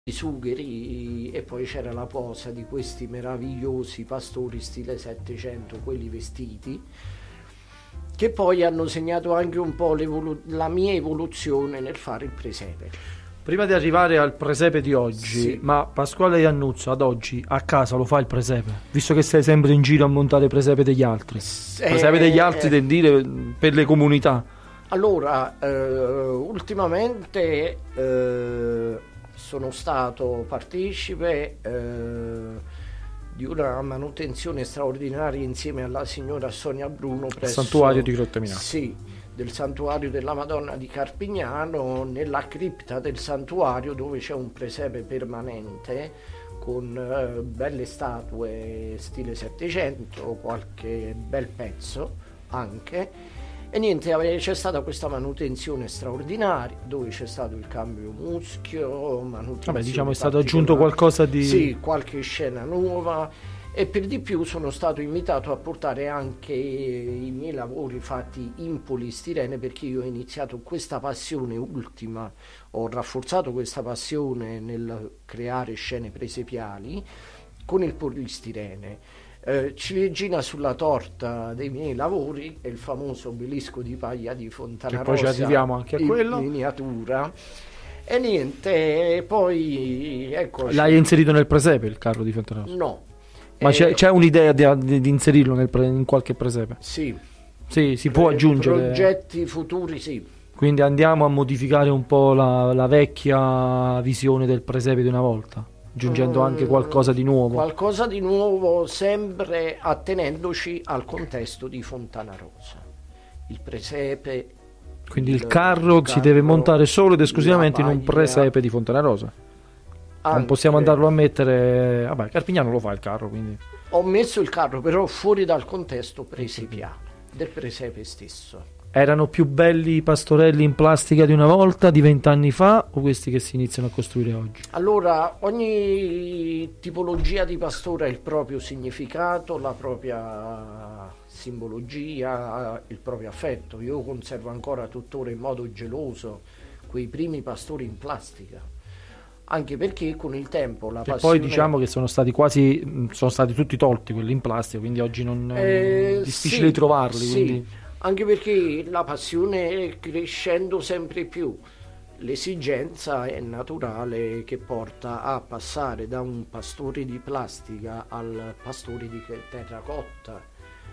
i sugheri, e poi c'era la posa di questi meravigliosi pastori stile 700, quelli vestiti, che poi hanno segnato anche un po' la mia evoluzione nel fare il presepe. Prima di arrivare al presepe di oggi, Sì. ma Pasquale Iannuzzo ad oggi a casa lo fa il presepe? Visto che sei sempre in giro a montare presepe degli altri. Presepe degli altri del dire per le comunità. Allora, ultimamente sono stato partecipe di una manutenzione straordinaria insieme alla signora Sonia Bruno presso Santuario di Grottemina. Sì, del santuario della Madonna di Carpignano, nella cripta del santuario, dove c'è un presepe permanente con belle statue stile 700, qualche bel pezzo anche. E niente, c'è stata questa manutenzione straordinaria, dove c'è stato il cambio muschio, manutenzione. Vabbè, diciamo è stato aggiunto qualcosa di... Sì, qualche scena nuova, e per di più sono stato invitato a portare anche i miei lavori fatti in polistirene, perché io ho iniziato questa passione ultima, ho rafforzato questa passione nel creare scene presepiali con il polistirene. Ciliegina sulla torta dei miei lavori è il famoso obelisco di paglia di Fontana Rosa, poi ci arriviamo anche a quello, in miniatura. E niente, poi ecco. L'hai inserito nel presepe il carro di Fontana Rosa? No. Ma c'è un'idea di inserirlo in qualche presepe? Sì. Sì, si può aggiungere. Progetti futuri, sì. Quindi andiamo a modificare un po' la vecchia visione del presepe di una volta, aggiungendo anche qualcosa di nuovo. Qualcosa di nuovo, sempre attenendoci al contesto di Fontana Rosa. Il presepe. Quindi il carro si deve montare solo ed esclusivamente in un presepe di Fontana Rosa. Non possiamo andarlo a mettere... Vabbè, Carpignano lo fa il carro, quindi... Ho messo il carro però fuori dal contesto presepiale, del presepe stesso. Erano più belli i pastorelli in plastica di una volta, di 20 anni fa, o questi che si iniziano a costruire oggi? Allora, ogni tipologia di pastore ha il proprio significato, la propria simbologia, il proprio affetto. Io conservo ancora tuttora in modo geloso quei primi pastori in plastica, anche perché con il tempo la passione... E poi diciamo che sono stati tutti tolti quelli in plastica, quindi oggi non è difficile sì, trovarli. Sì. Quindi... Anche perché la passione, crescendo sempre più, l'esigenza è naturale che porta a passare da un pastore di plastica al pastore di terracotta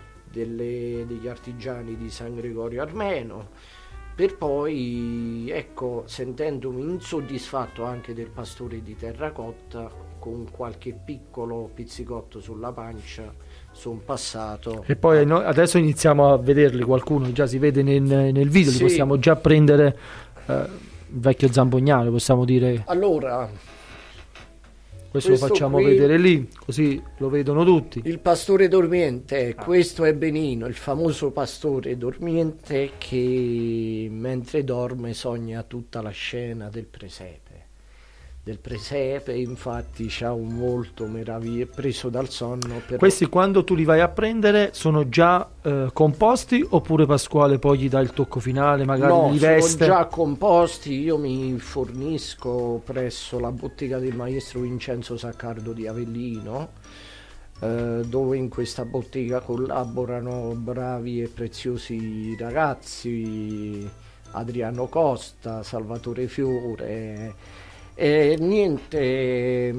degli artigiani di San Gregorio Armeno, per poi, ecco, sentendomi insoddisfatto anche del pastore di terracotta, con qualche piccolo pizzicotto sulla pancia sono passato. E poi adesso iniziamo a vederli, qualcuno già si vede nel video, sì. Li possiamo già prendere, il vecchio Zampognale, possiamo dire. Allora, questo lo facciamo vedere lì, così lo vedono tutti. Il pastore dormiente, questo è Benino, il famoso pastore dormiente che mentre dorme sogna tutta la scena del presepe. Del presepe, infatti c'ha un volto meraviglioso, preso dal sonno. Però... Questi quando tu li vai a prendere sono già composti, oppure Pasquale poi gli dà il tocco finale, magari li veste? Sono già composti, io mi fornisco presso la bottega del maestro Vincenzo Saccardo di Avellino, dove in questa bottega collaborano bravi e preziosi ragazzi, Adriano Costa, Salvatore Fiore. E niente,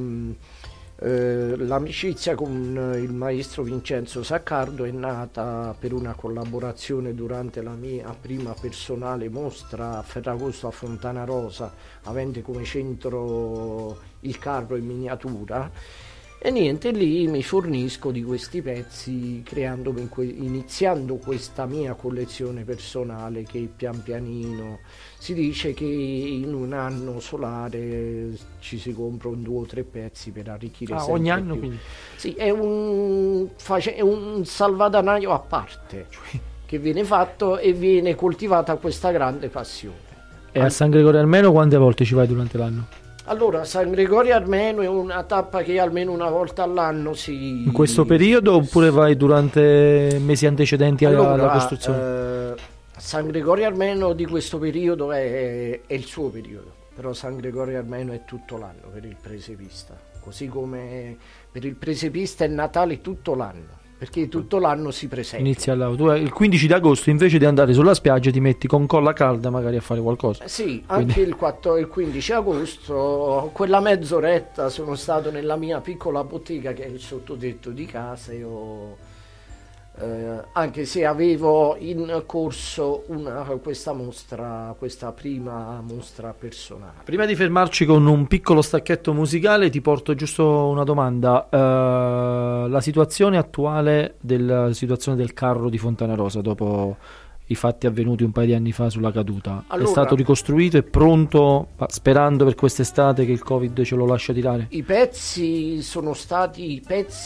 l'amicizia con il maestro Vincenzo Saccardo è nata per una collaborazione durante la mia prima personale mostra a Ferragosto a Fontana Rosa, avente come centro il carro in miniatura. E niente, lì mi fornisco di questi pezzi, iniziando questa mia collezione personale, che pian pianino si dice che in un anno solare ci si comprano 2 o 3 pezzi per arricchire sempre ogni anno più. Quindi. Sì, è un salvadanaio a parte che viene fatto e viene coltivata questa grande passione. E a San Gregorio Armeno quante volte ci vai durante l'anno? Allora, San Gregorio Armeno è una tappa che almeno una volta all'anno si... In questo periodo, oppure vai durante mesi antecedenti alla costruzione? San Gregorio Armeno di questo periodo è il suo periodo, però San Gregorio Armeno è tutto l'anno per il presepista, così come per il presepista è Natale tutto l'anno, perché tutto l'anno si presenta. Inizia tu il 15 di agosto invece di andare sulla spiaggia ti metti con colla calda magari a fare qualcosa. Sì, anche il 15 agosto, quella mezz'oretta sono stato nella mia piccola bottega che è il sottotetto di casa. Io anche se avevo in corso questa prima mostra personale. Prima di fermarci con un piccolo stacchetto musicale ti porto giusto una domanda. La situazione attuale della situazione del carro di Fontanarosa dopo i fatti avvenuti un paio di anni fa sulla caduta, allora, è stato ricostruito e pronto, sperando per quest'estate che il Covid ce lo lascia tirare? I pezzi che sono stati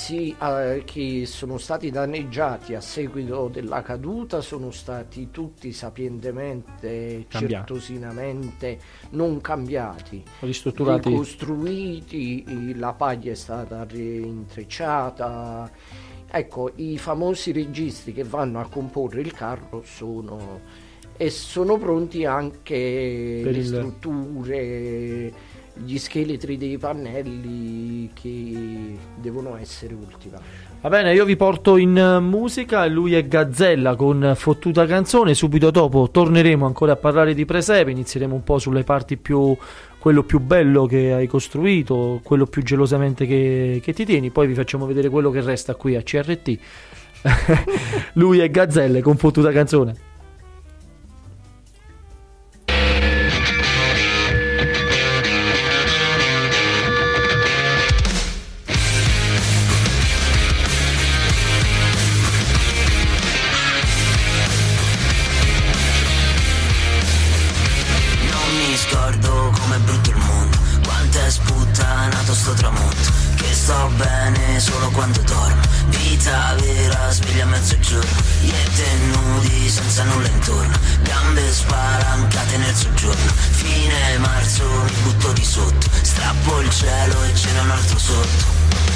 danneggiati a seguito della caduta sono stati tutti sapientemente, certosinamente non cambiati, ristrutturati, ricostruiti, la paglia è stata reintrecciata. Ecco, i famosi registri che vanno a comporre il carro sono pronti anche per le strutture, gli scheletri dei pannelli che devono essere ultimati. Va bene, io vi porto in musica, lui è Gazzella con Fottuta Canzone, subito dopo torneremo ancora a parlare di presepe, inizieremo un po' sulle parti quello più bello che hai costruito, quello più gelosamente che ti tieni, poi vi facciamo vedere quello che resta qui a CRT. Lui è Gazzelle con Fottuta Canzone. Sto tramonto, che sto bene solo quando dormo. Vita vera, sveglia a mezzogiorno. Niente nudi, senza nulla intorno. Gambe spalancate nel soggiorno. Fine marzo mi butto di sotto. Strappo il cielo e ce n'è un altro sotto.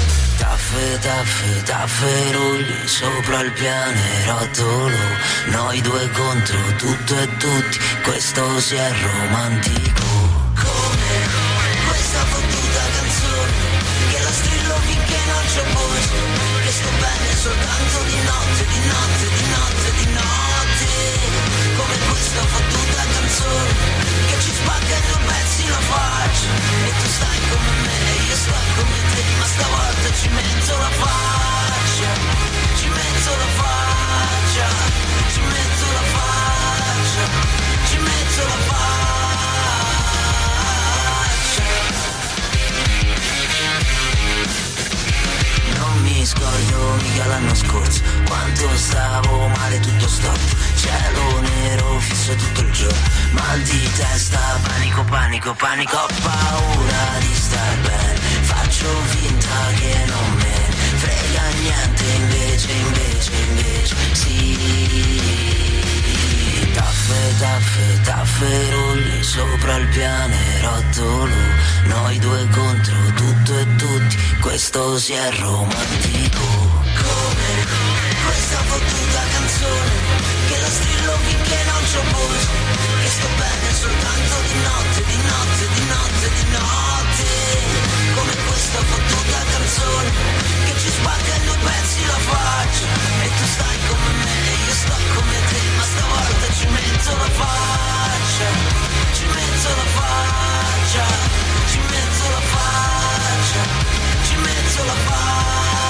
Taffe, rulli sopra il pianerottolo. Noi due contro tutto e tutti. Questo si è romantico. Come questa fottuta canzone che la strillo finché non c'è voce, che sto bene soltanto di notte, di notte, di notte, di notte. Come questa fottuta canzone che ci spacca in due pezzi la faccia, e tu stai come me e io sto come te, ma stavolta ci metto la faccia, ci metto la faccia, ci metto la faccia, ci metto la faccia. Mi scordo mica l'anno scorso, quanto stavo male tutto storto, cielo nero fisso tutto il giorno, mal di testa, panico, panico, panico, ho paura di star bene, faccio finta che non me ne frega niente, invece, sì. Taffe, rulli sopra il pianerottolo. Noi due contro tutto e tutti. Questo si è romantico. Come questa fottuta canzone che la strillo finché non c'ho voce, che sto bene soltanto di notte, di notte, di notte, di notte. Come questa fottuta canzone che ci spacca in due pezzi la faccia, e tu stai come me e io sto come te, ma stavolta ci metto la faccia, ci metto la faccia, ci metto la faccia, ci metto la faccia.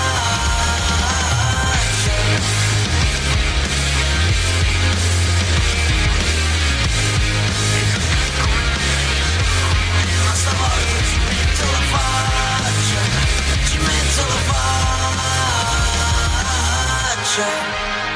Ma stavolta ci metto la faccia, ci metto la faccia.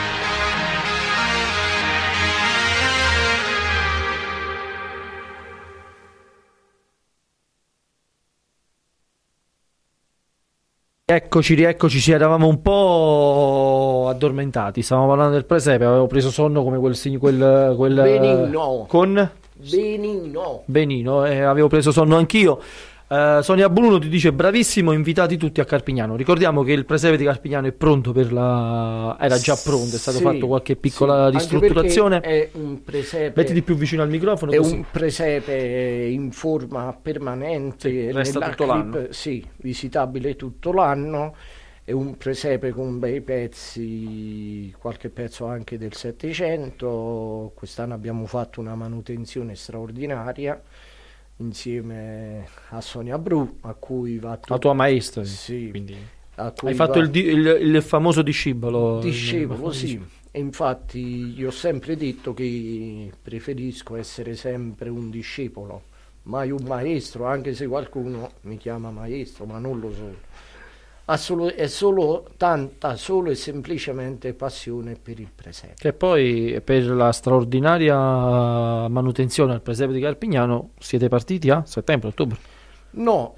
Rieccoci, ci eravamo un po' addormentati, stavamo parlando del presepe, avevo preso sonno come quel Benino. con Benino, Benino, avevo preso sonno anch'io. Sonia Bruno ti dice bravissimo, invitati tutti a Carpignano. Ricordiamo che il presepe di Carpignano è pronto era già pronto, è stato fatto qualche piccola ristrutturazione. È un presepe, mettiti più vicino al microfono. È così. un presepe in forma permanente, resta tutto l'anno. Sì, visitabile tutto l'anno. È un presepe con bei pezzi, qualche pezzo anche del Settecento. Quest'anno abbiamo fatto una manutenzione straordinaria insieme a Sonia Bru, a cui va la tua maestra. Sì, quindi hai fatto il famoso discepolo. Discepolo, sì. E infatti gli ho sempre detto che preferisco essere sempre un discepolo, mai un maestro, anche se qualcuno mi chiama maestro, ma non lo sono. È solo e semplicemente passione per il presepe. Che poi per la straordinaria manutenzione al presepe di Carpignano siete partiti a settembre, ottobre? No,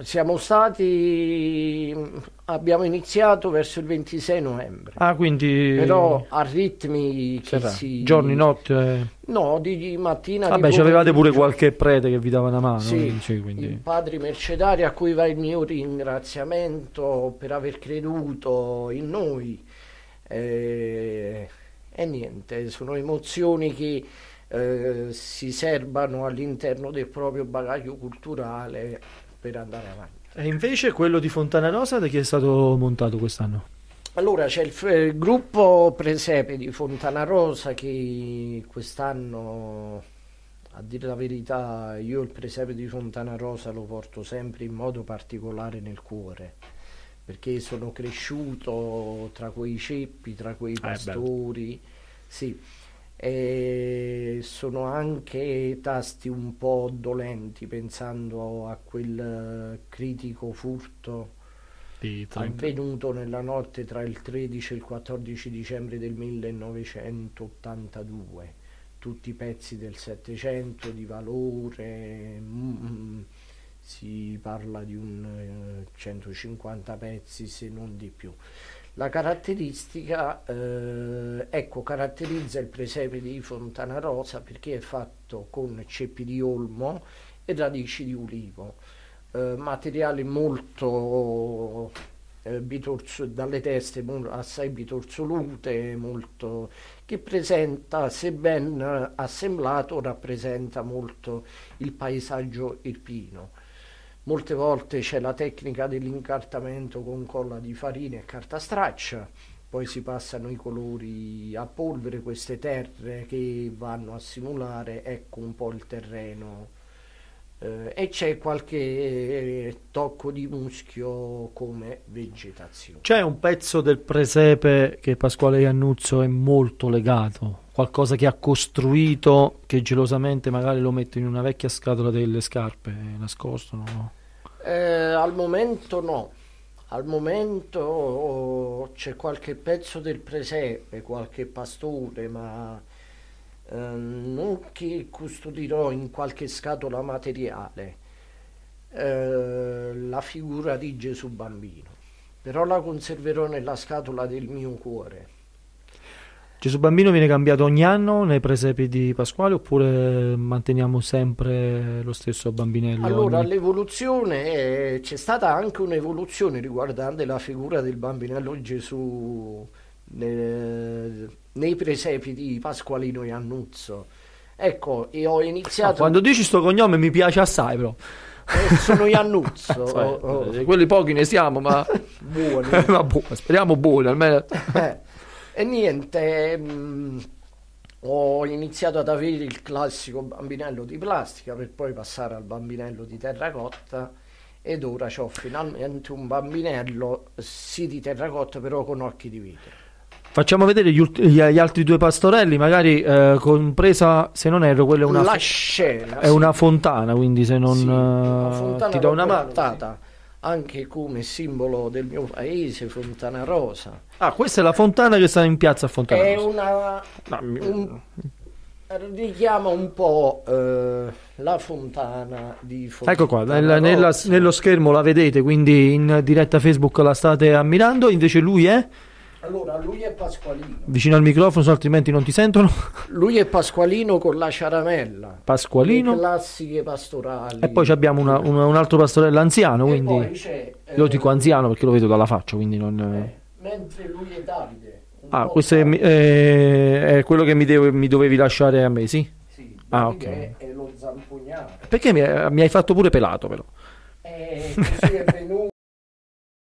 abbiamo iniziato verso il 26 novembre. Quindi però a ritmi che giorni, notte? No, di mattina. Vabbè, c'avevate pure qualche prete che vi dava una mano. Sì, quindi... i padri mercedari a cui va il mio ringraziamento per aver creduto in noi. E niente, sono emozioni che si serbano all'interno del proprio bagaglio culturale per andare avanti. E invece quello di Fontana Rosa da chi è stato montato quest'anno? Allora c'è il gruppo presepe di Fontana Rosa che quest'anno, a dire la verità, io il presepe di Fontana Rosa lo porto sempre in modo particolare nel cuore, perché sono cresciuto tra quei ceppi, tra quei pastori, sì. E sono anche tasti un po' dolenti pensando a quel critico furto avvenuto nella notte tra il 13 e il 14 dicembre del 1982. Tutti pezzi del Settecento di valore, si parla di 150 pezzi se non di più. La caratteristica, caratterizza il presepe di Fontana Rosa perché è fatto con ceppi di olmo e radici di ulivo, materiale molto dalle teste assai bitorsolute, molto, che presenta, se ben assemblato, rappresenta molto il paesaggio irpino. Molte volte c'è la tecnica dell'incartamento con colla di farina e carta straccia, poi si passano i colori a polvere, queste terre che vanno a simulare, ecco, un po' il terreno, e c'è qualche tocco di muschio come vegetazione. C'è un pezzo del presepe che Pasquale Iannuzzo è molto legato, qualcosa che ha costruito, che gelosamente magari lo mette in una vecchia scatola delle scarpe, nascosto, no? Al momento no, al momento c'è qualche pezzo del presepe, qualche pastore, ma non che custodirò in qualche scatola materiale la figura di Gesù bambino, però la conserverò nella scatola del mio cuore. Gesù bambino viene cambiato ogni anno nei presepi di Pasquale oppure manteniamo sempre lo stesso bambinello? Allora, l'evoluzione, c'è stata anche un'evoluzione riguardante la figura del bambinello Gesù nei presepi di Pasqualino Iannuzzo. Ecco, e ho iniziato... quando dici sto cognome mi piace assai, però. Sono Iannuzzo. Quelli pochi ne siamo, ma buoni. Speriamo buoni, almeno. E niente, ho iniziato ad avere il classico bambinello di plastica per poi passare al bambinello di terracotta, ed ora ho finalmente un bambinello sì di terracotta però con occhi di vetro. Facciamo vedere gli altri due pastorelli, magari compresa, se non erro, quella è una scena, è una fontana, quindi se non ti do una mano, anche come simbolo del mio paese, Fontana Rosa. Questa è la fontana che sta in piazza a Fontana Rosa. Richiama un po' la fontana di Fontana. Ecco qua, nello schermo la vedete, quindi in diretta Facebook la state ammirando. Invece lui è? Allora, lui è Pasqualino. Vicino al microfono, se altrimenti non ti sentono. Lui è Pasqualino con la ciaramella. Pasqualino. Le classiche pastorali. E poi abbiamo un altro pastorello anziano, E quindi poi c'è, io dico anziano perché lo vedo dalla faccia, quindi non... mentre lui è Davide. Questo è quello che mi dovevi lasciare a me, sì? Sì, ok. È lo zampognato. Perché mi hai fatto pure pelato, però? Così è